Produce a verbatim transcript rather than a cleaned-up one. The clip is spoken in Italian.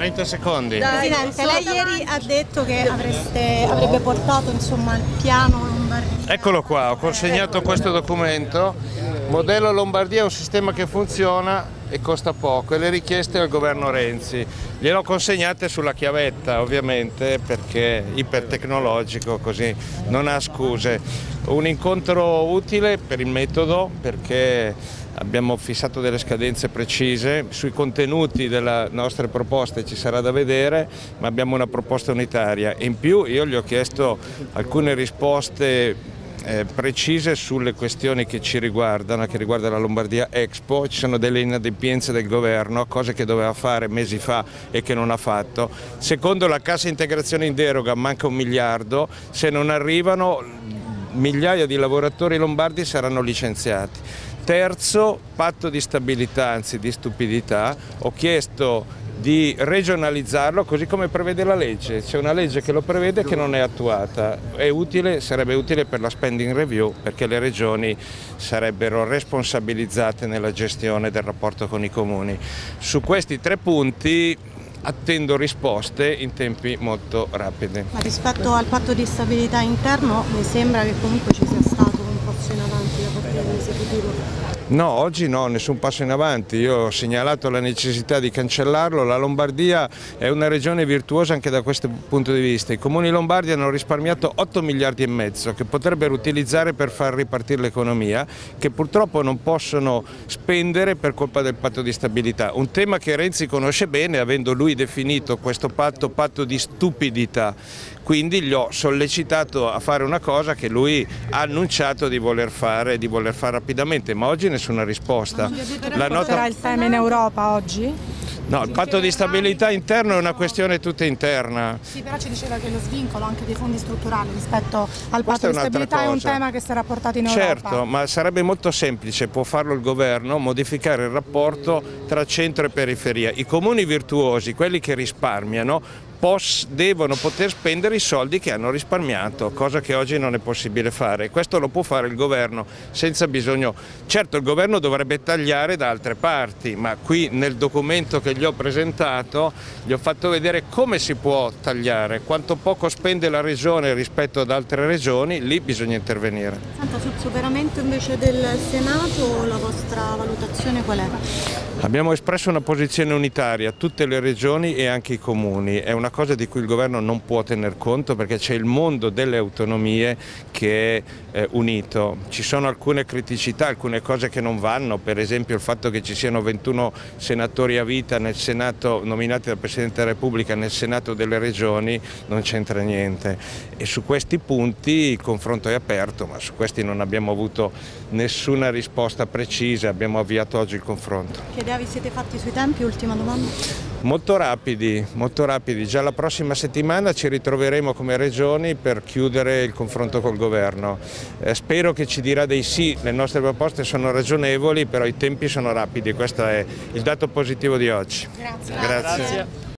trenta secondi. Presidente, lei ieri ha detto che avreste, avrebbe portato insomma il piano Lombardia. Eccolo qua, ho consegnato questo documento. Modello Lombardia è un sistema che funziona e costa poco e le richieste al governo Renzi. Gliel'ho consegnate sulla chiavetta ovviamente perché è ipertecnologico, così non ha scuse. Un incontro utile per il metodo perché abbiamo fissato delle scadenze precise, sui contenuti delle nostre proposte ci sarà da vedere, ma abbiamo una proposta unitaria. In più io gli ho chiesto alcune risposte Eh, precise sulle questioni che ci riguardano, che riguarda la Lombardia Expo. Ci sono delle inadempienze del governo, cose che doveva fare mesi fa e che non ha fatto. Secondo la cassa integrazione in deroga manca un miliardo, se non arrivano migliaia di lavoratori lombardi saranno licenziati. Terzo, patto di stabilità, anzi di stupidità, ho chiesto di regionalizzarlo così come prevede la legge. C'è una legge che lo prevede che non è attuata. È utile, sarebbe utile per la spending review perché le regioni sarebbero responsabilizzate nella gestione del rapporto con i comuni. Su questi tre punti attendo risposte in tempi molto rapidi. Ma rispetto al patto di stabilità interno mi sembra che comunque ci sia stato un passo in avanti da parte dell'esecutivo. No, oggi no, nessun passo in avanti. Io ho segnalato la necessità di cancellarlo. La Lombardia è una regione virtuosa anche da questo punto di vista. I comuni lombardi hanno risparmiato otto miliardi e mezzo che potrebbero utilizzare per far ripartire l'economia, che purtroppo non possono spendere per colpa del patto di stabilità. Un tema che Renzi conosce bene, avendo lui definito questo patto patto di stupidità. Quindi gli ho sollecitato a fare una cosa che lui ha annunciato di voler fare, di voler fare rapidamente, ma oggi nessuna risposta. La nota... il tema in Europa oggi? No, il patto di stabilità interno è una questione tutta interna. Sì, però ci diceva che lo svincolo anche dei fondi strutturali rispetto al patto di stabilità è un tema che sarà portato in Europa. Certo, ma sarebbe molto semplice, può farlo il governo, modificare il rapporto tra centro e periferia. I comuni virtuosi, quelli che risparmiano, devono poter spendere i soldi che hanno risparmiato, cosa che oggi non è possibile fare. Questo lo può fare il governo senza bisogno. Certo, il governo dovrebbe tagliare da altre parti, ma qui nel documento che gli ho presentato gli ho fatto vedere come si può tagliare, quanto poco spende la regione rispetto ad altre regioni, lì bisogna intervenire. Senta, sul superamento invece del Senato la vostra valutazione qual è? Abbiamo espresso una posizione unitaria, tutte le regioni e anche i comuni. È una cosa di cui il governo non può tener conto perché c'è il mondo delle autonomie che è eh, unito. Ci sono alcune criticità, alcune cose che non vanno, per esempio il fatto che ci siano ventuno senatori a vita nel Senato nominati dal Presidente della Repubblica nel Senato delle regioni non c'entra niente. E su questi punti il confronto è aperto, ma su questi non abbiamo avuto nessuna risposta precisa, abbiamo avviato oggi il confronto. Chiedevi, siete fatti sui tempi? Ultima domanda. Molto rapidi, molto rapidi. Già la prossima settimana ci ritroveremo come regioni per chiudere il confronto col governo. Eh, spero che ci dirà dei sì, le nostre proposte sono ragionevoli, però i tempi sono rapidi, questo è il dato positivo di oggi. Grazie. Grazie. Grazie.